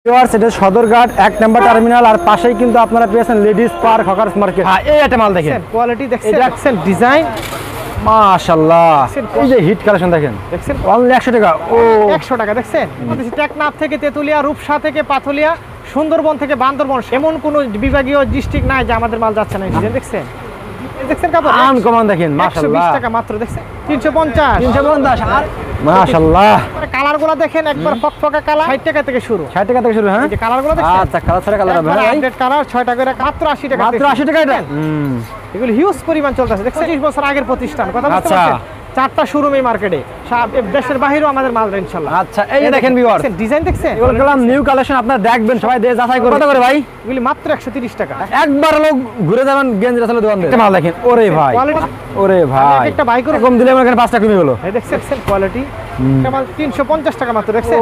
Viewers, এটা সদরঘাট 1 নম্বর terminal আর পাশেই কিন্তু আপনারা পেয়েছেন লেডিস পার্ক হকার্স মার্কেট। হ্যাঁ, এই একটা মাল দেখেন, কোয়ালিটি দেখছেন, ডিজাইন মাশাআল্লাহ। এই যে হিট কালেকশন দেখেন অনলি 100 টাকা। ও 100 টাকা দেখছেন। টেকনাফ থেকে তেতুলিয়া, রূপসা থেকে পাথুলিয়া, সুন্দরবন থেকে বান্দরবন, এমন কোনো বিভাগীয় ডিস্ট্রিক্ট নাই যে আমাদের মাল যাচ্ছে না। দেখছেন কাপড় আনকমন দেখেন, মাশাআল্লাহ। 120 টাকা মাত্র দেখছেন, 350 আর মাশাআল্লাহ কালারগুলো দেখেন, একবার ফকফকা কালার 60 টাকা থেকে শুরু। 60 টাকা থেকে শুরু। হ্যাঁ, এই যে কালারগুলো দেখেন, আচ্ছা কালার ছাড়া কালার হবে। হ্যাঁ, আপডেট কালার 6 টাকা করে, মাত্র 80 টাকা। মাত্র 80 টাকা এটা। এগুলো হিউজ পরিমাণ চলতেছে দেখছেন। 25 বছর আগের প্রতিষ্ঠান, কথা বুঝতে আচ্ছা। পারছেন। 4টা শোরুম এই মার্কেটে, দেশের বাইরেও আমাদের মাল ইনশাআল্লাহ। আচ্ছা, এই যে দেখেন ভিউয়ার্স, ডিজাইন দেখছেন, এগুলো গেলাম নিউ কালেকশন, আপনারা দেখবেন, সবাই দিয়ে যাচাই করুন। কত করে ভাই? এগুলি মাত্র 130 টাকা। একবার লোক ঘুরে যাবেন গেঞ্জি রাসেলের দোকান থেকে। মাল দেখেন, ওরে ভাই, ওরে ভাই, একটা বাই করে কম দিলে আমার এখানে 5 টাকা কমে গেল। এই দেখছেন কোয়ালিটি, মাল 350 টাকা মাত্র দেখছেন।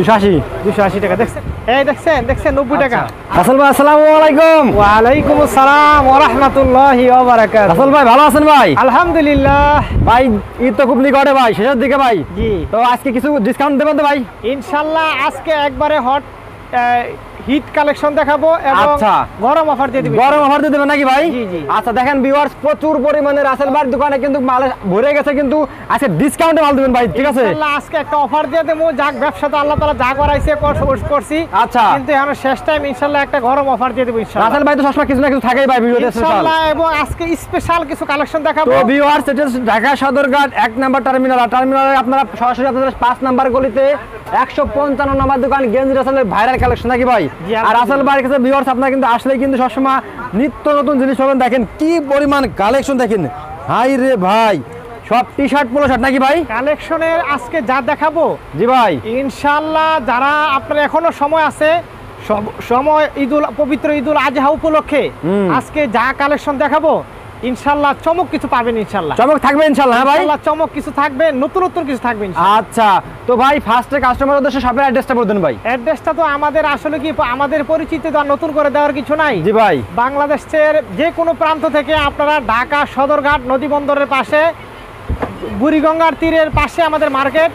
280 টাকা দেখছেন। এই দেখছেন 90 টাকা। রাসেল ভাই আসসালামু আলাইকুম। ওয়া আলাইকুম আসসালাম ওয়া রাহমাতুল্লাহি ওয়া বারাকাতুহু। রাসেল ভাই ভালো আছেন ভাই? আলহামদুলিল্লাহ ভাই, ঈদ তো খুব নিকটে ভাই, শেষের দিকে ভাই। জি, তো আজকে কিছু ডিসকাউন্ট দেবেন তো ভাই? ইনশাআল্লাহ আজকে একবারে হট হিট কালেকশন দেখাবো এবং আচ্ছা, গরম অফার দিয়ে দিব। গরম অফার দিয়ে দেবেন নাকি ভাই? জি জি। আচ্ছা দেখেন ভিউয়ার্স, প্রচুর পরিমাণে রাসেল ভাইয়ের দোকানে কিন্তু মাল ভরে গেছে, কিন্তু আজকে ডিসকাউন্টে মাল দিবেন ভাই, ঠিক আছে? ইনশাআল্লাহ আজকে একটা অফার দিয়ে দেবো। যাক, ব্যবসা তো আল্লাহ তাআলা যা করাইছে করছি। আচ্ছা, কিন্তু এখন শেষ টাইম ইনশাআল্লাহ একটা গরম অফার দিয়ে দেব ইনশাআল্লাহ। রাসেল ভাই তো সবসময় কিছু না কিছু থাকেই ভাই ভিডিওতে স্পেশাল। ইনশাআল্লাহ, এবং আজকে স্পেশাল কিছু কালেকশন দেখাবো। তো ভিউয়ার্স, এটা ঢাকা সদরঘাট 1 নম্বর টার্মিনাল, আর টার্মিনালে আপনারা সরাসরি আপনাদের 5 নাম্বার গলিতে 155 নম্বর দোকান গেঞ্জি রাসেলের ভাইরাল কালেকশন নাকি ভাই? আর রাসেল ভাইয়ের কাছে ভিউয়ার্স আপনারা কিন্তু আসলেই কিন্তু সবসময় নিত্য নতুন জিনিস পাবেন। দেখেন কি পরিমাণ কালেকশন দেখেন, হাই রে ভাই, সব টি শার্ট পোলো শার্ট নাকি ভাই? কালেকশনের আজকে যা দেখাবো, জি ভাই, ইনশাআল্লাহ যারা আপনার এখনো সময় আছে, সময় পবিত্র ঈদুল আজহা উপলক্ষে আজকে যা কালেকশন দেখাবো, ইনশাআল্লাহ চমক কিছু পাবেন। ইনশাআল্লাহ চমক থাকবে ইনশাআল্লাহ। হ্যাঁ ভাই, ইনশাআল্লাহ চমক কিছু থাকবে, নতুন কিছু থাকবে ইনশাআল্লাহ। আচ্ছা, তো ভাই ফার্স্টে কাস্টমার উদ্দেশ্যে শপের অ্যাড্রেসটা বলে দেন ভাই। অ্যাড্রেসটা তো আমাদের আসলে কি আমাদের পরিচিত, তো আর নতুন করে দেওয়ার কিছু নাই। জি ভাই, বাংলাদেশের যে কোনো প্রান্ত থেকে আপনারা ঢাকা সদরঘাট নদী বন্দরের পাশে, বুড়িগঙ্গার তীরের পাশে আমাদের market,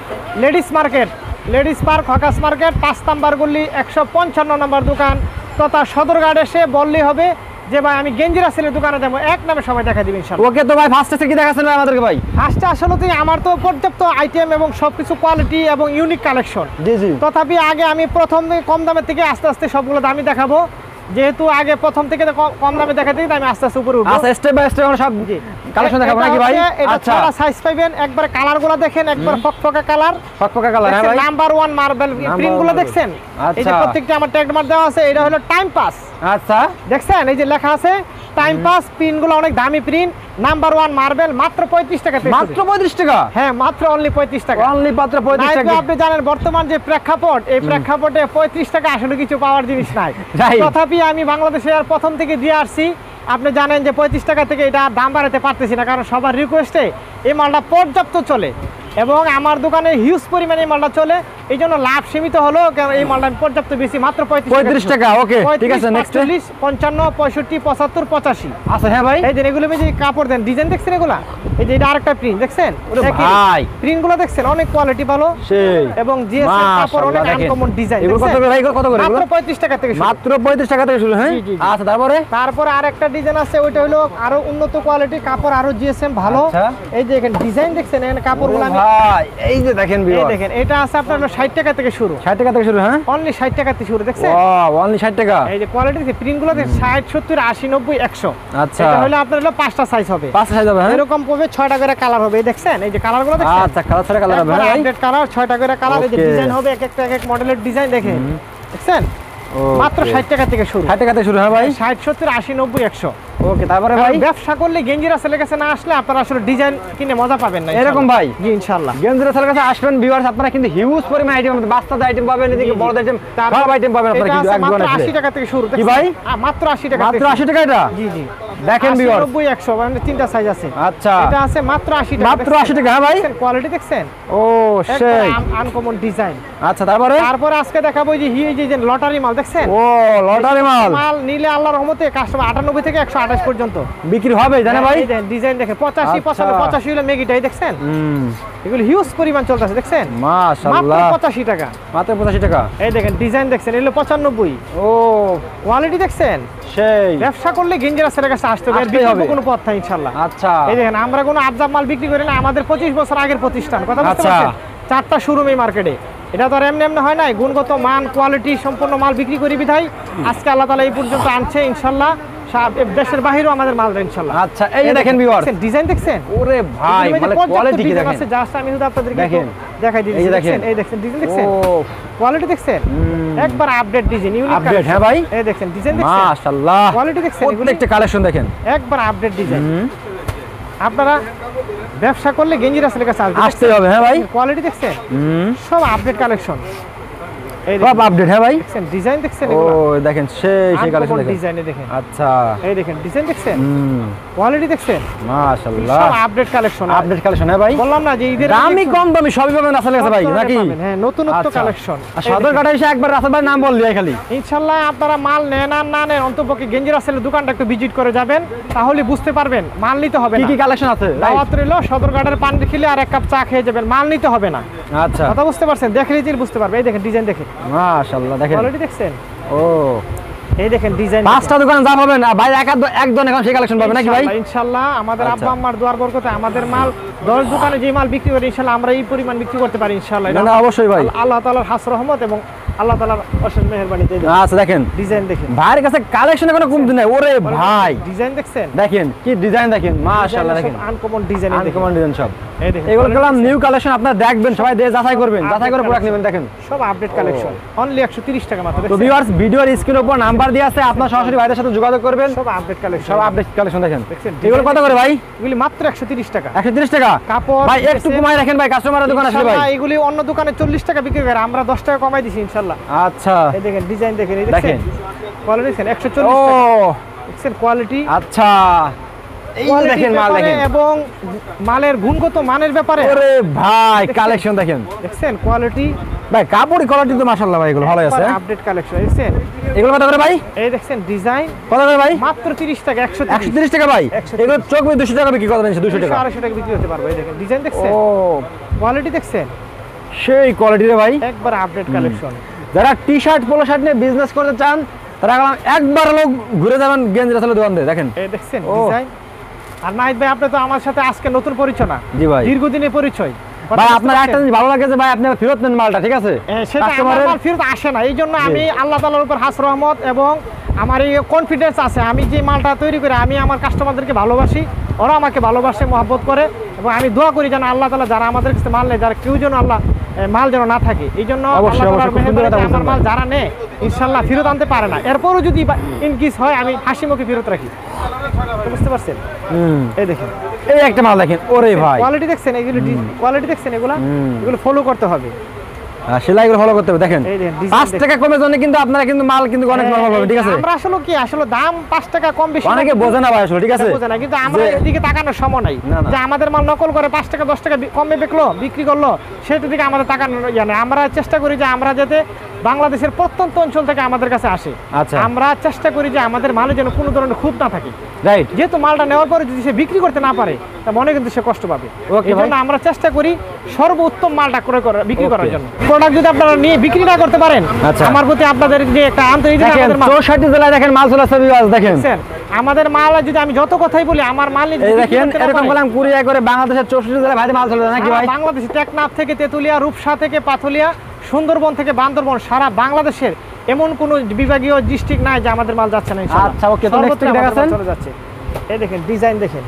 ladies park hawkers market, 5 number গলি 155 নম্বর দোকান তথা সদরঘাট এসে বললেই হবে যে ভাই আমি গেঞ্জি রাসেলের দোকানে যাবো, এক নামে সবাই দেখা দিবেন ইনশাআল্লাহ। ওকে, তো ভাই ফার্স্টে কি দেখাচ্ছেন ভাই আমাদেরকে ভাই? ফার্স্টে আসলে তো আমার তো পর্যাপ্ত আইটেম এবং সবকিছু কোয়ালিটি এবং ইউনিক কালেকশন। জি জি। তথাপি আগে আমি প্রথম কম দামের থেকে আস্তে আস্তে সবগুলো দামি দেখাবো, যেহেতু আগে প্রথম থেকে কম দামে দেখাতে আমি আস্তে আস্তে উপরে উঠবো। আচ্ছা, স্টেপ বাই স্টেপ আমরা সব কালেকশন দেখাবো নাকি ভাই? আচ্ছা, সাইজ পাবেন, একবার কালারগুলো দেখেন, একবার ফকফকা কালার, হ্যাঁ ভাই। নাম্বার 1 মার্বেল প্রিন্টগুলো দেখছেন। এই যে প্রত্যেকটা আমার ট্যাগ মার দেওয়া আছে, এটা হলো টাইম পাস। আচ্ছা, দেখছেন এই যে লেখা আছে টাইম পাস, প্রিন্টগুলো অনেক দামি প্রিন্ট, নাম্বার 1 মার্বেল, মাত্র 35 টাকা। মাত্র 35 টাকা? হ্যাঁ, মাত্র অনলি 35 টাকা। অনলি মাত্র 35 টাকা। আপনি জানেন বর্তমান যে প্রেক্ষাপট, এই প্রেক্ষাপটে 35 টাকা আসলে কিছু পাওয়ার জিনিস নাই। তথাপি আমি বাংলাদেশের প্রথম থেকে দিয়ে আসছি। আপনি জানেন যে 35 টাকা থেকে এটা দাম বাড়াতে পারতেছি না, কারণ সবার রিকোয়েস্টে এই মালটা পর্যাপ্ত চলে এবং আমার দোকানে হিউজ পরিমাণে এই মালটা চলে, এই জন্য লাভ সীমিত হলো, কারণ এই মালটা পর্যাপ্ত বেশি, মাত্র 35 টাকা। ওকে, ঠিক আছে, নেক্সট 40, 55, 65, 75, 85। আচ্ছা, হ্যাঁ ভাই, এই যে এগুলো যে কাপড় দেন, ডিজাইন দেখছেন এগুলা, এই যে এটা আরেকটা প্রিন্ট দেখছেন, ভাই প্রিন্টগুলো দেখছেন অনেক কোয়ালিটি ভালো, সেই এবং জিএসএম কাপড়, অনেক আনকমন ডিজাইন। এগুলো কত করে ভাই? কত করে? মাত্র 35 টাকা থেকে শুরু। মাত্র 35 টাকা থেকে শুরু। হ্যাঁ, আচ্ছা, তারপরে আরেকটা ডিজাইন আছে, ওইটা হলো আরো উন্নত কোয়ালিটি কাপড়, আরো জিএসএম ভালো। এই যে এখানে ডিজাইন দেখছেন, এখানে কাপড়গুলো ভাই, এই যে দেখেন ভিউয়ার, এই দেখেন, এটা আছে আপনার 60 টাকা থেকে শুরু। 60 টাকা থেকে শুরু? হ্যাঁ, অনলি 60 টাকা থেকে শুরু, দেখছেন? ওয়াও, অনলি 60 টাকা। এই যে কোয়ালিটি প্রিন্টগুলো দেখেন, 60, 70, 80, 90, 100। আচ্ছা, এটা হলো আপনার হলো 5টা সাইজ হবে, 5টা সাইজ হবে। হ্যাঁ, এরকম পাবে 6টা করে কালার হবে, এই দেখছেন এই যে কালারগুলো দেখছেন। আচ্ছা, কালার ছাড়া কালার হবে। হ্যাঁ, আপডেট কালার, 6টা করে কালার, এই যে ডিজাইন হবে, এক এক মডেলের ডিজাইন দেখেন, দেখছেন? মাত্র 60 টাকা থেকে শুরু। 60 টাকা থেকে শুরু। হ্যাঁ ভাই, 60, 70, 80, 90, 100। ওকে, তারপরে ভাই ব্যবসা করলে গেঞ্জি রাসেলের কাছে না আসলে আপনারা আসলে ডিজাইন কিনে মজা পাবেন না এরকম ভাই। জি, ইনশাআল্লাহ গেঞ্জি রাসেলের কাছে আসবেন ভিউয়ার্স, আপনারা কিন্তু হিউজ পরিমাণ আইটেম পাবেন, বাচ্চাদের আইটেম পাবেন, এদিকে বড়দের আইটেম, সব আইটেম পাবেন আপনারা কিন্তু এক মাত্র দোকানে। 80 টাকা থেকে শুরু। কি ভাই? মাত্র 80 টাকা। মাত্র 80 টাকা এটা? জি জি। দেখেন ভিউয়ার্স, 90, 100 মানে 3টা সাইজ আছে। আচ্ছা, এটা আছে মাত্র 80 টাকা। মাত্র 80 টাকা। হ্যাঁ ভাই, কোয়ালিটি দেখছেন? ও সেই আনকমন ডিজাইন। আচ্ছা, তারপরে আজকে দেখাবো এই যে লটারি মাল দেখছেন? ও লটারি মাল নিলে আল্লাহর রহমতে কাস্টমার 98 থেকে 128 পর্যন্ত বিক্রি হবে, জানেন ভাই? ডিজাইন দেখেন, 85, 85 হলো মেগিটাই দেখছেন? এগুলো হিউজ পরিমাণ চলতেছে দেখছেন, মাশাআল্লাহ মাত্র 85 টাকা। মাত্র 85 টাকা। এই দেখেন ডিজাইন দেখছেন, এগুলো 95। ও কোয়ালিটি দেখছেন, সেই ব্যবসা করলে গেঞ্জি রাসেলের কাছে আসতে হবে, এর আসতেই বিকল্প হবে। কোনো পথ নাই ইনশাআল্লাহ। আচ্ছা এই দেখেন আমরা কোনো আবজাব মাল বিক্রি করি না, আমাদের 25 বছর আগের প্রতিষ্ঠান, কথা বুঝতে আচ্ছা। পারছেন? 4টা শোরুম এই মার্কেটে, এটা তো আর এমনি এমনি হয় নাই, গুণগত মান কোয়ালিটি সম্পূর্ণ মাল বিক্রি করি বিধায় আজকে আল্লাহ তাআলা এই পর্যন্ত আনছে ইনশাআল্লাহ। দেশের বাহিরেও আমাদের মাল দেয় ইনশাআল্লাহ। আচ্ছা এই যে দেখেন ভিউয়ার্স, ডিজাইন দেখছেন, ওরে ভাই মানে কোয়ালিটি কি দেখেন, জাস্ট আমি শুধু আপনাদেরকে দেখেন। দেখাই দিচ্ছি। এই যে দেখেন। এই দেখেন ডিজাইন দেখছেন, ও কোয়ালিটি দেখছেন, একবার আপডেট ডিজাইন, ইউনিক আপডেট। হ্যাঁ ভাই এই দেখেন ডিজাইন দেখছেন, মাশাআল্লাহ কোয়ালিটি দেখছেন, এগুলো প্রত্যেকটা কালেকশন দেখেন একবার আপডেট ডিজাইন। আপনারা ব্যবসা করলে গেঞ্জি রাসেলের কাছে আসতে হবে। হ্যাঁ ভাই কোয়ালিটি দেখছেন, সব আপডেট কালেকশন, এই সব আপডেট। হ্যাঁ ভাই দেখছেন ডিজাইন দেখছেন, ও এগুলো দেখেন সেই কালেকশন দেখেন। ডিজাইনে দেখেন, আচ্ছা এই দেখেন ডিজাইন দেখছেন, কোয়ালিটি দেখছেন, মাশাআল্লাহ সব আপডেট কালেকশন। Update collection. হ্যাঁ ভাই বললাম না যে ঈদের দামি কম দামি সবই পাবেন রাসেলের কাছে ভাই, নাকি? হ্যাঁ নতুনত্ব আচ্ছা। কালেকশন। আর সদরঘাটে এসে একবার রাসেল ভাই নাম বললি খালি, ইনশাআল্লাহ আপনারা মাল নেন আর না নেন, অন্তপক্ষে গেঞ্জি রাসেলের দোকানটা একটু ভিজিট করে যাবেন, তাহলে বুঝতে পারবেন মাল নিতে হবে কি না। কি কালেকশন আছে? দাওয়াত রইলো, সদরঘাটের পান খেলে আর এক কাপ চা খেয়ে যাবেন, মাল নিতে হবে না। আচ্ছা কথা বুঝতে পারছেন, দেখলেই জিনিস বুঝতে পারবে। এই দেখেন ডিজাইন দেখেন, মাশাআল্লাহ দেখেন। কোয়ালিটি দেখছেন, ও এই দেখেন ডিজাইন। 5টা দোকানে যা পাবেন না ভাই, একজন এখন সেই কালেকশন পাবে নাকি ভাই? ইনশাআল্লাহ আমাদের আচ্ছা। আব্বা আম্মার দোয়ার বরকতে আমাদের মাল 10 দোকানে যে মাল বিক্রি করি ইনশাআল্লাহ আমরা এই পরিমাণ বিক্রি করতে পারি ইনশাআল্লাহ। না না অবশ্যই ভাই, আল্লাহ তাআলার হাস রহমত এবং আল্লাহ তাআলার অশেষ মেহেরবানিতে। আচ্ছা দেখেন ডিজাইন দেখেন, ভাইয়ের কাছে কালেকশন কোনো কমতি নাই। ওরে ভাই ডিজাইন দেখছেন, দেখেন কি ডিজাইন দেখেন, মাশাআল্লাহ দেখেন আনকমন ডিজাইন। আনকমন ডিজাইন সব। এই দেখেন এগুলো কলম নিউ কালেকশন, আপনারা দেখবেন সবাই দিয়ে যাচাই করবেন, যাচাই করে প্রোডাক্ট নেবেন। দেখেন সব আপডেট কালেকশন, অনলি 130 টাকা মাত্র। তো ভিউয়ার্স ভিডিওর স্ক্রিনের উপর নাম্বার দেওয়া আছে, আপনারা সরাসরি ভাইদের সাথে যোগাযোগ করবেন। সব আপডেট কালেকশন, সব আপডেট কালেকশন দেখেন। দেখছেন এগুলো কত করে ভাই? এগুলি মাত্র 130 টাকা। 130 টাকা কাপড় ভাই একটু কমায় রাখেন ভাই, কাস্টমারের দোকান আসলে ভাই। ইনশাআল্লাহ এগুলি অন্য দোকানে 40 টাকা বিক্রি করে, আমরা 10 টাকা কমাই দিছি ইনশাআল্লাহ। আচ্ছা এই দেখেন ডিজাইন দেখেন, এই দেখেন। দেখেন কোয়ালিটি দেখেন, 140 ও টাকা দেখছেন কোয়ালিটি। আচ্ছা এই যে দেখেন মাল দেখেন, এবং মালের গুণগত মানের ব্যাপারে ওরে ভাই কালেকশন দেখেন, দেখছেন কোয়ালিটি ভাই কাপড় কোয়ালিটি তো মাশাআল্লাহ ভাই এগুলো ভালো আছে। আপডেট কালেকশন দেখছেন, এগুলো কত করে ভাই? এই দেখছেন ডিজাইন কত করে ভাই? মাত্র 30 টাকা। 130 টাকা ভাই। 130 এগুলো চোখ দিয়ে 200 টাকা বিক্রি করবেন, 200 টাকা 200 টাকা বিক্রি হতে পারবে। এই দেখেন ডিজাইন দেখছেন, ও কোয়ালিটি দেখছেন, সেই কোয়ালিটি রে ভাই। একবার আপডেট কালেকশন। যারা টি শার্ট পোলো শার্ট নিয়ে বিজনেস করতে চান তারা একবার লোক ঘুরে যাবেন গেঞ্জি রাসেলের দোকান দিয়ে। দেখেন এই দেখছেন ও। ডিজাইন। আর নাহিদ ভাই আপনি তো আমার সাথে আজকে নতুন পরিচয় না, জি ভাই। দীর্ঘদিনের পরিচয়। ভাই আপনার একটা জিনিস ভালো লাগে যে ভাই আপনি ফেরত নেন মালটা, ঠিক আছে? সেটা আমার মাল ফেরত আসে না, এই জন্য আমি আল্লাহ তাআলার উপর হাস রহমত এবং আমার এই কনফিডেন্স আছে, আমি যে মালটা তৈরি করে আমি আমার কাস্টমারদেরকে ভালোবাসি, ওরা আমাকে ভালোবাসে মহব্বত করে, এবং আমি দোয়া করি যেন আল্লাহ তাআলা যারা আমাদের কাছে মাল নেয়, যারা কেউ যেন আল্লাহ মাল যেন না থাকে। এই জন্য অবশ্যই, আল্লাহ তাআলার খুব সুন্দর কথা মেহেরবানিতে বলছেন আমার মাল ভাই। যারা নেয় ইনশাআল্লাহ ফেরত আনতে পারে না, এরপরও যদি ইনকিস হয় আমি হাসি মুখে ফেরত রাখি। বুঝতে পারছেন? এই দেখেন এই একটা মাল দেখেন, ওরে ভাই কোয়ালিটি দেখছেন, এগুলো কোয়ালিটি দেখছেন, এগুলো ফলো করতে হবে। সেলাইগুলো ফলো করতে হবে। দেখেন এই দেখেন, 5 টাকা কমে জন্য কিন্তু আপনারা কিন্তু মাল কিন্তু অনেক নরমাল পাবেন, ঠিক আছে? আমরা আসলে কি আসলে দাম 5 টাকা কম বেশি অনেকে বোঝে না ভাই আসলে, ঠিক আছে? বোঝে না, কিন্তু আমরা যে- এদিকে তাকানোর সময় নাই না, না। যে আমাদের মাল নকল করে 5 টাকা 10 টাকা কমে বিক্রি করলো, সেটা দিকে আমাদের তাকানোর ইয়া নেই। আমরা চেষ্টা করি যে আমরা যাতে বাংলাদেশের প্রত্যন্ত অঞ্চল থেকে আমাদের কাছে আসে, আচ্ছা। আমরা চেষ্টা করি যে আমাদের মালে যেন কোনো ধরনের খুঁত না থাকে। রাইট। যেহেতু মালটা নেওয়ার পরে যদি সে বিক্রি করতে না পারে তা মনে কিন্তু সে কষ্ট পাবে। Okay, এই জন্য ভাই। আমরা চেষ্টা করি সর্বোত্তম মালটা বিক্রি করার Okay. জন্য। প্রোডাক্ট যদি আপনারা নিয়ে বিক্রি না করতে পারেন, আচ্ছা। আমার প্রতি আপনাদের যে একটা আন্তরিক দেখেন 64 জেলায় দেখেন মাল চলে আসছে বিবাস। দেখেন আমাদের মাল যদি আমি যত কথাই বলি আমার মাল নিয়ে এই যদি দেখেন বিক্রি করতে না এরকম পারে, বললাম কুরিয়ার করে বাংলাদেশের 64 জেলায় ভাই মাল চলে যায় নাকি ভাই? বাংলাদেশে টেকনাফ থেকে তেতুলিয়া, রূপসা থেকে পাথুলিয়া, সুন্দরবন থেকে বান্দরবন, সারা বাংলাদেশের এমন কোন বিভাগীয় ডিস্ট্রিক্ট নাই যে আমাদের মাল যাচ্ছে না ইনশাআল্লাহ। আচ্ছা, ওকে, তো next সর্বত্র কি আমাদের দেখাচ্ছেন? মাল চলে যাচ্ছে। এই দেখেন ডিজাইন দেখেন,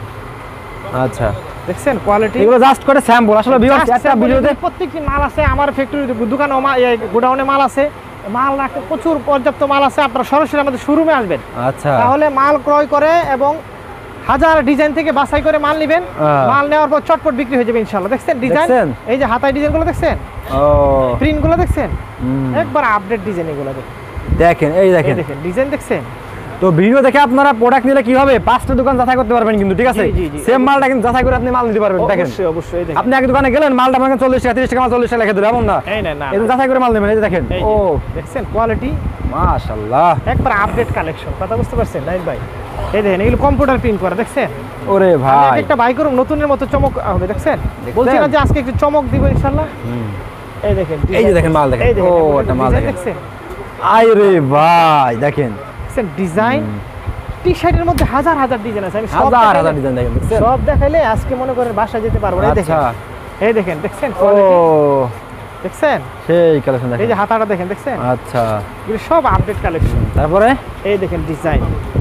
আচ্ছা দেখছেন কোয়ালিটি। এগুলো জাস্ট করে স্যাম্পল আসলে ভিউয়ার্স একটা ভিডিওতে প্রত্যেকটি মাল আছে আমার ফ্যাক্টরি দোকানে, গোডাউনে মাল আছে, মাল রাখতে প্রচুর পর্যাপ্ত মাল আছে। আপনারা সরাসরি আমাদের শোরুমে আসবেন, আচ্ছা তাহলে মাল ক্রয় করে এবং হাজার ডিজাইন থেকে বাছাই করে মাল নেবেন। মাল নেওয়ার পর চটপট বিক্রি হয়ে যাবে ইনশাআল্লাহ। দেখছেন ডিজাইন, দেখছেন? এই যে হাতায় ডিজাইন গুলো দেখছেন, ও প্রিন্ট গুলো দেখছেন, হুম। একবার আপডেট ডিজাইন এগুলো দেখেন এই দেখেন দেখেন ডিজাইন দেখছেন। তো ভিডিও দেখে আপনারা প্রোডাক্ট নিলে কি হবে 5টা দোকান যাচাই করতে পারবেন কিন্তু, ঠিক আছে? জি, জি, জি। সেম মালটা কিন্তু যাচাই করে আপনি মাল নিতে পারবেন। দেখেন অবশ্যই অবশ্যই এই দেখেন, আপনি এক দোকানে গেলেন মালটা মানে 40 টাকা 30 টাকা মাল 40 টাকা লিখে দিল, এমন না। এই না না এটা যাচাই করে মাল নেবেন। এই যে দেখেন, এই ও যে, দেখছেন কোয়ালিটি মাশাআল্লাহ। একবার আপডেট কালেকশন। কথা বুঝতে পারছেন নাইট ভাই? এই দেখেন এগুলো কম্পিউটার প্রিন্ট করা, দেখছেন? ওরে ভাই, একটা বাই করুন, নতুনের মতো চমক হবে, দেখছেন? বলছি না যে আজকে একটু চমক দিব ইনশাআল্লাহ। এই দেখেন, এই যে দেখেন মাল দেখেন, ও এটা মাল দেখেন, আই রে ভাই দেখেন ডিজাইন। টি শার্টের মধ্যে হাজার হাজার ডিজাইন আছে, আমি হাজার হাজার ডিজাইন দেখেন, সব দেখাইলে আজকে মনে করেন বাসা যেতে পারবো না। দেখেন, এই দেখেন, দেখছেন? ও দেখছেন সেই কালেকশন দেখেন, এই যে হাতাটা দেখেন, দেখছেন? আচ্ছা, এগুলো সব আপডেট কালেকশন। তারপরে এই দেখেন ডিজাইন,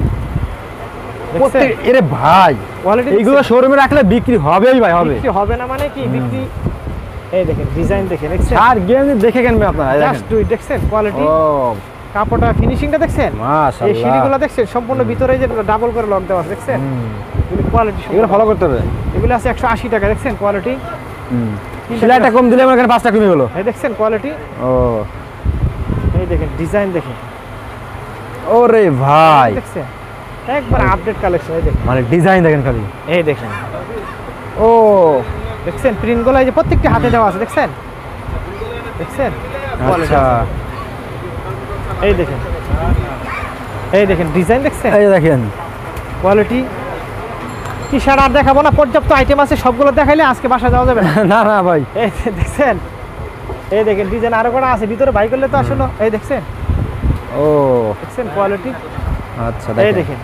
এরে ভাই এইগুলো শোরুমে রাখলে বিক্রি হবেই ভাই, হবে। বিক্রি হবে না মানে কি বিক্রি? এই দেখেন ডিজাইন দেখেন, দেখছেন? আর গেঞ্জি দেখে কিনবে আপনারা, জাস্ট ডু ইট, দেখছেন? কোয়ালিটি, ও কাপড়টা, ফিনিশিংটা দেখছেন? মাশাআল্লাহ, এই সিঁড়িগুলো দেখছেন? সম্পূর্ণ ভিতরে যে ডাবল করে লক দেওয়া আছে, দেখছেন? এগুলো কোয়ালিটি, এগুলো ফলো করতে হবে। এগুলো আছে 180 টাকা, দেখছেন? কোয়ালিটি, সেলাইটা কম দিলে আমার এখানে 5 টাকা কমে গেল। এই দেখছেন কোয়ালিটি, ও এই দেখেন ডিজাইন দেখেন, ওরে ভাই দেখছেন? একবার আপডেট কালেকশন। এই দেখেন মানে ডিজাইন দেখেন খালি, এই দেখেন, ও দেখছেন? প্রিন্টগুলো এই যে প্রত্যেকটা হাতে দেওয়া আছে, দেখছেন? দেখছেন? আচ্ছা, এই দেখেন, এই দেখেন ডিজাইন, দেখছেন? এই দেখেন কোয়ালিটি। টি শার্ট আর দেখাবো না, পর্যাপ্ত আইটেম আছে, সবগুলো দেখাইলে আজকে বাসা যাওয়া যাবে না। না না ভাই, এই দেখছেন? এই দেখেন ডিজাইন আরো কটা আছে ভিতরে, বাই করলে তো আসলে। এই দেখছেন? ও দেখছেন কোয়ালিটি? আচ্ছা, এই দেখেন,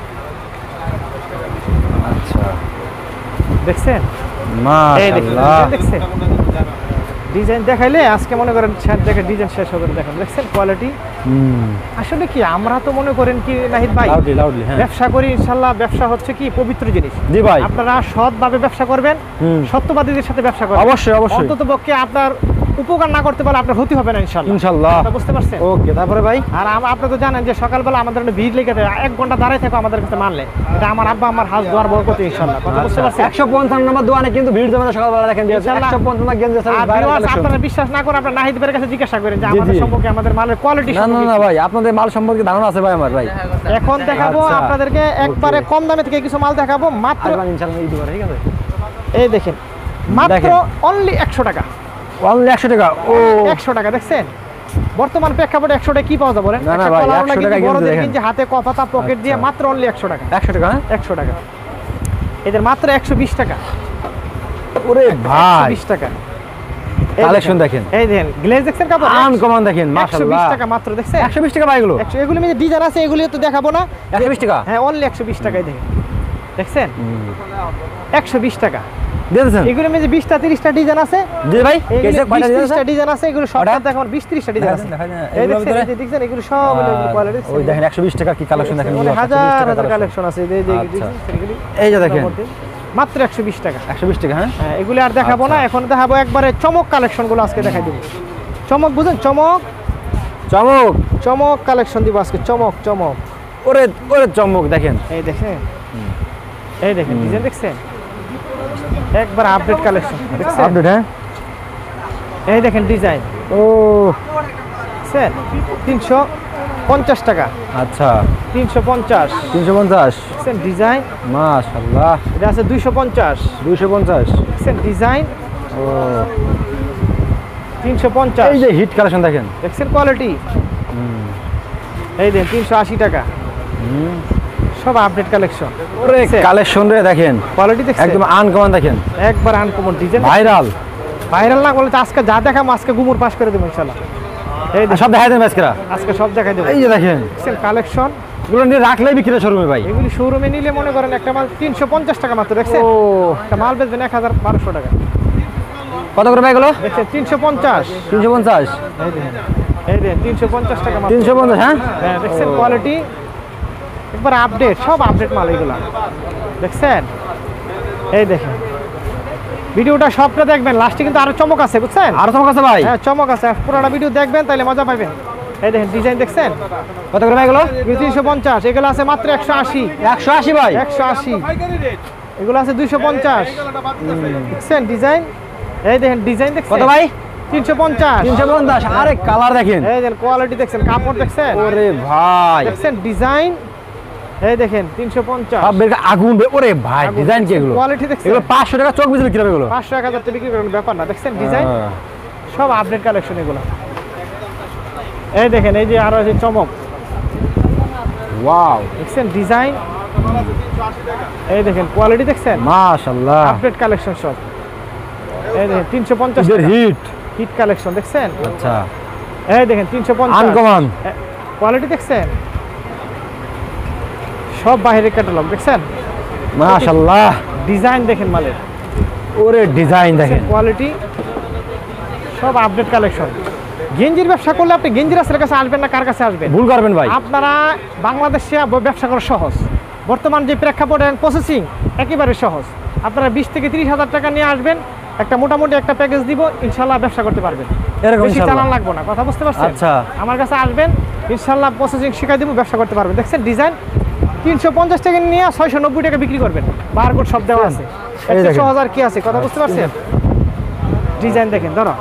আচ্ছা, দেখছেন? এই দেখেন মাশাআল্লাহ, দেখছেন? ডিজাইন দেখাইলে আজকে মনে করেন দেখেন ডিজাইন শেষ হবে না। দেখেন, দেখছেন কোয়ালিটি? আসলে কি আমরা তো মনে করেন কি নাহিদ ভাই, লাউডলি হ্যাঁ, ব্যবসা করি ইনশাআল্লাহ। ব্যবসা হচ্ছে কি পবিত্র জিনিস। জি ভাই, আপনারা সৎভাবে ব্যবসা করবেন, সত্যবাদীদের সাথে ব্যবসা করবেন, অবশ্যই অবশ্যই, অন্তত পক্ষে আপনার উপকার না করতে পারলে আপনার ক্ষতি হবে না ইনশাআল্লাহ। ইনশাআল্লাহ, বুঝতে পারছেন? ওকে, তারপরে ভাই আর আপনি তো জানেন যে সকালবেলা আমাদের জন্য ভিড় লেগে থাকে, 1 ঘন্টা দাঁড়ায় থাকো আমাদের কাছে মানলে, এটা আমার আব্বা আমার হাত দোয়ার বরকত ইনশাআল্লাহ। কথা বুঝতে পারছেন? 155 নম্বর দোকানে কিন্তু ভিড় জমে সকালবেলা দেখেন, 155 নম্বর গেঞ্জি আছে। আর ভিউয়ার্স আপনারা বিশ্বাস না করে আপনারা নাহিদ ভাইয়ের কাছে জিজ্ঞাসা করেন যে আমাদের সম্পর্কে, আমাদের মালের কোয়ালিটি না না না ভাই, আপনাদের মাল সম্পর্কে ধারণা আছে ভাই আমার, ভাই এখন দেখাবো আপনাদেরকে একবারে কম দামে থেকে কিছু মাল দেখাবো মাত্র। ইনশাআল্লাহ এই দোকানে, ঠিক আছে? এই দেখেন মাত্র অনলি 100 টাকা, অনলি 100 টাকা, ও 100 টাকা। দেখছেন বর্তমান প্রেক্ষাপটে 100 টাকা কি পাওয়া যাবে বলেন? না না ভাই, 100 টাকা বড়দের কিন্তু হাতে কপাতা পকেট দিয়ে মাত্র অনলি 100 টাকা, 100 টাকা, 100 টাকা। এদের মাত্র 120 টাকা, ওরে ভাই 120 টাকা। কালেকশন দেখেন, এই দেখেন গ্লেজ দেখছেন কাপড়, আনকমন দেখেন, মাশাআল্লাহ, 120 টাকা মাত্র। দেখছেন 120 টাকা ভাই এগুলো, এগুলো মধ্যে ডিজাইন আছে, এগুলো তো দেখাবো না। 120 টাকা, হ্যাঁ অনলি 120 টাকায় দেখেন, দেখছেন? 120 টাকা দিয়েছেন এগুলোর মধ্যে 20টা 30টা ডিজাইন আছে। জি ভাই, কেসে কয়টা ডিজাইন আছে? 20-30টা ডিজাইন আছে, এগুলো সব দেখুন 20-30টা ডিজাইন আছে। এই দেখছেন, এই যে দেখছেন এগুলো সব কোয়ালিটি। ওই দেখেন 120 টাকা কি কালেকশন দেখেন, হাজার হাজার কালেকশন আছে। এই যে এই যে দেখেন মাত্র 120 টাকা, 120 টাকা, হ্যাঁ হ্যাঁ এগুলো আর দেখাবো না, এখন দেখাবো একবারে চমক কালেকশন গুলো আজকে দেখাই দেব। চমক বুঝেন? চমক, চমক, চমক কালেকশন দিব আজকে, চমক চমক। ওরে ওরে চমক দেখেন, এই দেখেন, এই দেখেন ডিজাইন দেখছেন? একবার আপডেট কালেকশন দেখছেন? আপডেট, হ্যাঁ এই দেখেন ডিজাইন, ও স্যার 350 টাকা, আচ্ছা 350 350, দেখছেন ডিজাইন? মাশাআল্লাহ, এটা আছে 250, 250, দেখছেন ডিজাইন? ও 350, এই যে হিট কালেকশন দেখেন, দেখছেন কোয়ালিটি? এই দেখেন 380 টাকা, সব আপডেট কালেকশন। ওরে কালেকশন রে দেখেন, কোয়ালিটি দেখছেন? একদম আনকমন দেখেন, একবার আনকমন ডিজাইন, ভাইরাল, ভাইরাল না বলে তো আজকে যা দেখাবো আজকে গুমুর পাস করে দেবো ইনশাআল্লাহ। এই দেখেন সব দেখাই দেন আজকেরা, আজকে সব দেখাই দেবো। এই যে দেখেন দেখছেন কালেকশন? এগুলো নিয়ে রাখলেই বিক্রি শোরুমে ভাই, এগুলি শোরুমে নিলে মনে করেন একটা মাল 350 টাকা মাত্র। দেখছেন? ও একটা মাল বেচবেন 1200 টাকা। কত করে ভাই এগুলো? দেখছেন 350, 350, এই দেখেন, এই দেখেন 350 টাকা মাত্র। 350, হ্যাঁ হ্যাঁ দেখছেন কোয়ালিটি? একবার আপডেট, সব আপডেট মাল এগুলো। দেখছেন? এই দেখেন ভিডিওটা সবটা দেখবেন, লাস্টে কিন্তু আরো চমক আছে, বুঝছেন? আরো চমক আছে ভাই, হ্যাঁ চমক আছে, পুরোটা ভিডিও দেখবেন তাহলে মজা পাবেন। এই দেখেন ডিজাইন দেখছেন? কত করে ভাই এগুলো? 350, এগুলো আছে মাত্র 180, 180 ভাই, 180, এগুলো আছে 250। দেখছেন ডিজাইন? এই দেখেন ডিজাইন দেখছেন? কত ভাই? 350, 350, আরে কালার দেখেন, এই দেখেন কোয়ালিটি দেখছেন? কাপড় দেখছেন? ওরে ভাই দেখছেন ডিজাইন? এই দেখেন 350, সব বের আগুন ওরে ভাই, ডিজাইন কি এগুলো? কোয়ালিটি দেখছেন? এগুলো 500 টাকা চোখ বুঝলে কিভাবে এগুলো? 500-1000 টাকা বিক্রি করার ব্যাপার না। দেখছেন ডিজাইন? সব আপডেট কালেকশন এগুলো। এই দেখেন এই যে আরো আছে চমক, ওয়াও, দেখছেন ডিজাইন? এই দেখেন কোয়ালিটি দেখছেন, মাশাআল্লাহ আপডেট কালেকশন সব। এই দেখেন 350 এদের টাকা হিট। হিট কালেকশন দেখছেন। আচ্ছা এই দেখেন 350 আনকমন কোয়ালিটি দেখছেন, সব বাইরের ক্যাটালগ দেখছেন। মাশাআল্লাহ ডিজাইন দেখেন মালের, ওরে ডিজাইন দেখেন, কোয়ালিটি সব আপডেট কালেকশন। গেঞ্জির ব্যবসা করলে আপনি গেঞ্জি রাসেলের কাছে আসবেন না কার কাছে আসবেন? ভুল করবেন ভাই। আপনারা বাংলাদেশে ব্যবসা করা সহজ, বর্তমান যে প্রেক্ষাপট এবং প্রসেসিং একেবারে সহজ। আপনারা 20 থেকে 30 হাজার টাকা নিয়ে আসবেন, একটা মোটামুটি একটা প্যাকেজ দিব, ইনশাল্লাহ ব্যবসা করতে পারবেন। এরকম বেশি ইনশাআল্লাহ। চালান লাগবে না, কথা বুঝতে পারছেন? আচ্ছা। আমার কাছে আসবেন, ইনশাল্লাহ প্রসেসিং শিখাই দিব, ব্যবসা করতে পারবেন। দেখছেন ডিজাইন 350 টাকা নিয়ে 690 টাকা বিক্রি করবেন, বারকোড সব দেওয়া আছে। এই দেখেন। 100,000 কি আছে, কথা বুঝতে পারছেন? ডিজাইন দেখেন, ধরো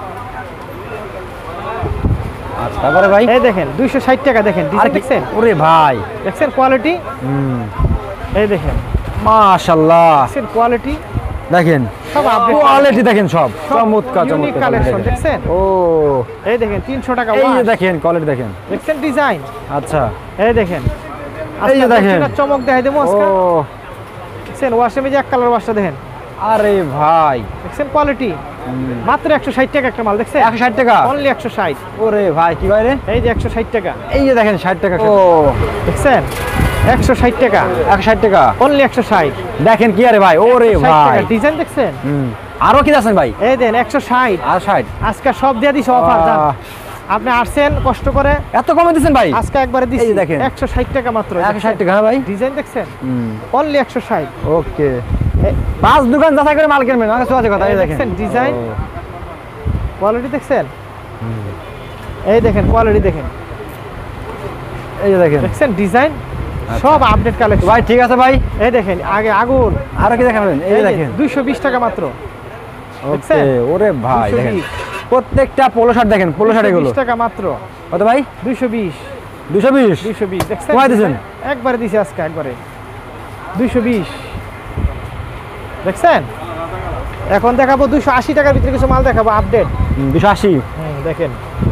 আচ্ছা তারপরে ভাই এই দেখেন 260 টাকা, দেখেন আর ডিজাইন কি- দেখছেন, ওরে ভাই দেখছেন কোয়ালিটি। হুম এই দেখেন মাশাআল্লাহ দেখছেন কোয়ালিটি, দেখেন সব আপডেট কোয়ালিটি দেখেন, সব চমৎকার ইউনিক চমৎকার কালেকশন quality দেখেন। দেখছেন। ও এই দেখেন 300 টাকা এই যে ওয়াশ, দেখেন কোয়ালিটি দেখেন। দেখছেন ডিজাইন। আচ্ছা এই দেখেন এই যে আজকে দেখেন। প্রতিটা চমক দেখাই দেবো ও আজকে। দেখছেন ওয়াশে মেজে এক কালার ওয়াশটা দেখেন, আরে ভাই দেখছেন কোয়ালিটি মাত্র 160 টাকা একটা মাল, দেখছেন 160 টাকা। অনলি 160। ওরে ভাই কি ভাই রে, এই যে 160 টাকা, এই যে দেখেন 60 টাকা। ও দেখছেন 160 টাকা, 160 টাকা অনলি 160। দেখেন কি আরে ভাই, ওরে ভাই ডিজাইন দেখছেন। আরো কি আছেন ভাই? এই দেন 160, আর 60 আজকে সব দিয়ে দিছি অফার। আপনি আসছেন কষ্ট করে, এত কমে দিছেন ভাই? আজকে একবারে দিছি এই যে দেখেন। 160 টাকা মাত্র। 160 টাকা হ্যাঁ ভাই। ডিজাইন দেখছেন অনলি 160। ওকে পাঁচ দোকান যাচাই করে মাল কিনবেন, আমার কাছে আছে কথা। এই দেখেন দেখছেন ডিজাইন, ও, কোয়ালিটি দেখছেন। এই দেখেন কোয়ালিটি দেখেন, এই যে দেখেন দেখছেন ডিজাইন, সব আপডেট কালেকশন। ভাই ঠিক আছে ভাই। এই দেখেন আগে আগুন, আরো কি দেখাবেন? এই দেখেন 220 টাকা মাত্র। ওকে দেখছেন? ওরে ভাই দেখেন 220 প্রত্যেকটা পোলো শার্ট দেখেন, পোলো শার্ট এগুলো 220 টাকা মাত্র। কত ভাই? 220 220 দেখছেন। কয় দিছেন? একবারে দিছি আজকে, একবারে 220 দেখছেন। এখন দেখাবো 280 টাকার ভিতরে কিছু মাল দেখাবো আপডেট। 280 দেখেন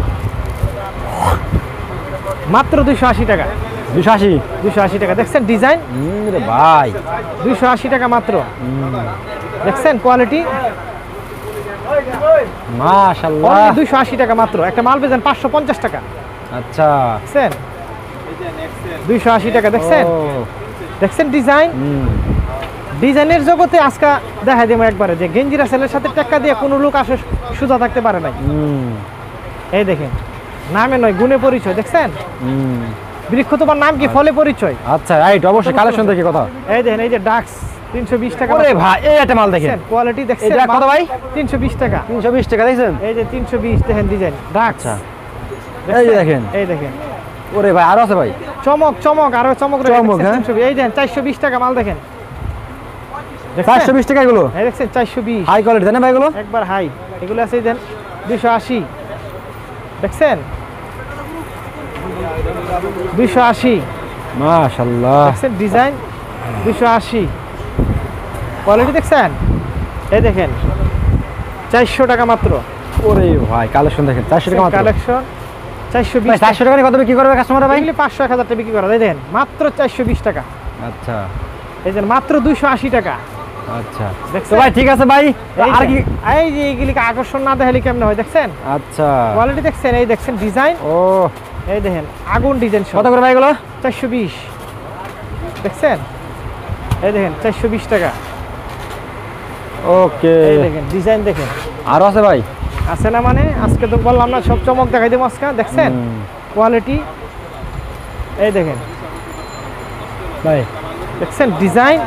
মাত্র 280 টাকা, 280 280 টাকা দেখছেন ডিজাইন, রে ভাই 280 টাকা মাত্র। দেখছেন কোয়ালিটি মাশাআল্লাহ। 280 টাকা মাত্র। একটা মাল পেয়েছেন 550 টাকা, আচ্ছা দেখছেন 280 টাকা। দেখছেন ও, দেখছেন ডিজাইন, ডিজাইনের জগতে আজকে দেখাই দেবো একবারে যে গেঞ্জি রাসেলের সাথে টাকা দিয়ে কোনো লোক আসে সোজা থাকতে পারে নাই। এই দেখেন নামে নয় গুণে পরিচয়, দেখছেন বৃক্ষ তোমার নাম কি, ফলে পরিচয়। আচ্ছা রাইট, অবশ্যই কালেকশন দেখি কথা। এই দেখেন এই যে ডাক্স 320 টাকা। ওরে ভাই এই একটা মাল দেখেন, কোয়ালিটি দেখছেন। এটা কত ভাই? 320 টাকা। 320 টাকা দেখছেন? এই যে 320 দেখেন ডিজাইন ডাক্স। আচ্ছা এই যে দেখেন, এই দেখেন ওরে ভাই আরো আছে ভাই, চমক চমক আরো চমক রয়েছে, চমক, দেখছেন, হ্যাঁ। 320 এই দেন 420 টাকা মাল দেখেন, 420 টাকা এগুলো এই দেখছেন 420 হাই কোয়ালিটি তাই না ভাই এগুলো? একবার হাই। এগুলো আছে এই দেন 280 দেখছেন, 280 মাশাআল্লাহ। দেখছেন ডিজাইন 280 কোয়ালিটি দেখছেন। এই দেখেন 400 টাকা মাত্র। ওরে ভাই কালেকশন দেখেন, 400 টাকা মাত্র। কালেকশন 420 ভাই 400 টাকা নিয়ে কত বিক্রি করবে কাস্টমাররা ভাই? এগুলি 500 1000 টাকা বিক্রি করা, এই দেখেন মাত্র 420 টাকা। আচ্ছা এই যে মাত্র 280 টাকা। আচ্ছা তো দেখছেন ভাই ঠিক আছে ভাই। এই আর যে- কি? এই যে এইগুলিকে আকর্ষণ না দেখালে কেমন হয়, দেখছেন আচ্ছা কোয়ালিটি দেখছেন। এই দেখছেন ডিজাইন, ও এই দেখেন আগুন ডিজাইন সব। কত করে ভাই এগুলো? 420 দেখছেন। এই দেখেন 420 টাকা। ওকে এই দেখেন ডিজাইন দেখেন, আরো আছে ভাই? আছে না মানে আজকে তো বললাম না সব চমক দেখাই দেবো আজকে। দেখছেন কোয়ালিটি, এই দেখেন ভাই দেখছেন ডিজাইন,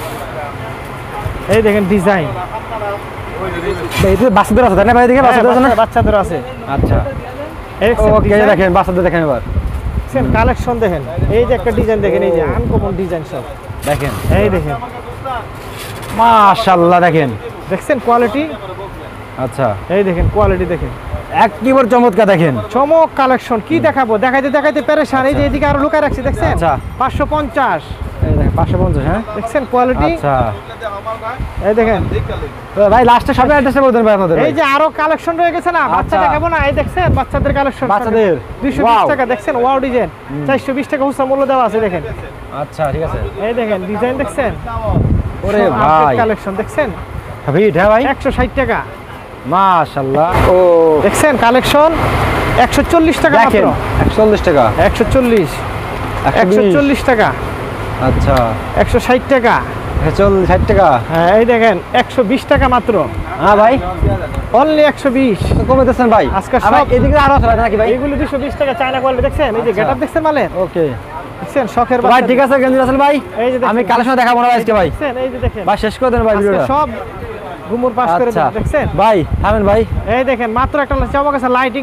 এই দেখেন ডিজাইন। ভাই এটা বাচ্চাদের আছে তাই না ভাই? দেখে বাচ্চাদের আছে না? বাচ্চাদের আছে। আচ্ছা এই ওকে দেখছেন দেখেন বাচ্চাদের দেখেন এবার কালেকশন দেখেন, এই যে একটা ডিজাইন দেখেন, এই যে আনকমন ডিজাইন সব দেখেন, এই দেখেন মাশাআল্লাহ দেখেন। দেখছেন কোয়ালিটি, আচ্ছা এই দেখেন কোয়ালিটি দেখেন, একেবারে চমৎকার দেখেন। চমক কালেকশন। কি দেখাবো দেখাইতে দেখাইতে পেরেশান। এই যে এদিকে আরো লুকায় রাখছি দেখছেন আচ্ছা। 550 এই দেখেন 550, হ্যাঁ দেখছেন কোয়ালিটি। আচ্ছা এই দেখেন তো ভাই লাস্টে সবে অ্যাড্রেসটা বলতেন ভাই আপনাদের। এই যে আরো কালেকশন রয়ে গেছে না, বাচ্চা দেখাবো না, এই দেখছেন বাচ্চাদের কালেকশন, বাচ্চাদের 220 টাকা দেখছেন, ওয়াও ডিজাইন 420 টাকা খুচরা মূল্য দেওয়া আছে দেখেন। আচ্ছা ঠিক আছে। এই দেখেন ডিজাইন দেখছেন, ওরে ভাই কালেকশন দেখছেন, হিট হ্যাঁ ভাই 160 টাকা মাশাআল্লাহ। ও দেখছেন কালেকশন 140 টাকা মাত্র, দেখেন 140 টাকা 140 140 টাকা, আচ্ছা 160 টাকা, 60 টাকা। হ্যাঁ এই দেখেন 120 টাকা মাত্র, হ্যাঁ ভাই অনলি 120 তো কমে দিচ্ছেন ভাই আজকে আর ভাই সব। এদিকে আরো আছে ভাই নাকি ভাই? এগুলো 220 টাকা চায়না কোয়ালিটি দেখছেন, এই যে আচ্ছা। গেটআপ দেখছেন মালের, ওকে দেখছেন শখের ভাই বাচ্চা ঠিক আছে গেঞ্জি রাসেল ভাই, এই যে দেখেন। আমি কালেকশন দেখাবো না আজকে ভাই, দেখছেন এই যে দেখেন ভাই শেষ করে দেন ভাই আজকে ভিডিওটা। সব ঘুমুর পাস করে আচ্ছা দেন দেখছেন। ভাই থামেন ভাই, এই দেখেন মাত্র একটা চমক আছে, লাইটিং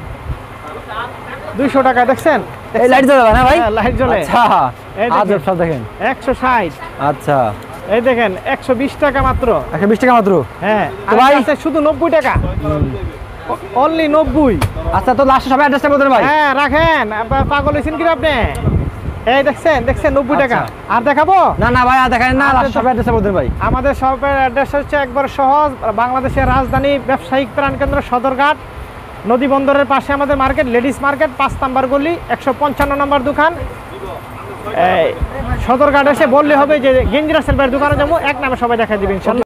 200 টাকা দেখছেন, এই লাইট জ্বলে না ভাই? হ্যাঁ, লাইট জ্বলে। আচ্ছা এই দেখেন। আজব সব দেখেন। 160, আচ্ছা এই দেখেন 120 টাকা মাত্র, 120 টাকা মাত্র। হ্যাঁ তো ভাই ভাই- আছে শুধু 90 টাকা, অনলি 90। আচ্ছা তো লাস্টে সবাই অ্যাড্রেসটা বলতেন ভাই। হ্যাঁ রাখেন, আপনার পাগল হয়েছেন কি আপনি? এই দেখছেন 90 টাকা। আচ্ছা। আর দেখাবো না না ভাই আর দেখাই না, লাস্টে সবাই অ্যাড্রেসটা বলতেন ভাই। আমাদের শপের অ্যাড্রেস হচ্ছে একবার সহজ, বাংলাদেশের রাজধানী ব্যবসায়িক প্রাণকেন্দ্র সদরঘাট, নদী বন্দরের পাশে আমাদের মার্কেট, লেডিস মার্কেট, 5 নাম্বার গলি, 155 নম্বর দোকান। এই সদরঘাট এসে বললে হবে যে গেঞ্জি রাসেল ভাইয়ের দোকানে যাবো, এক নামে সবাই দেখা দিবেন ইনশাল্লাহ।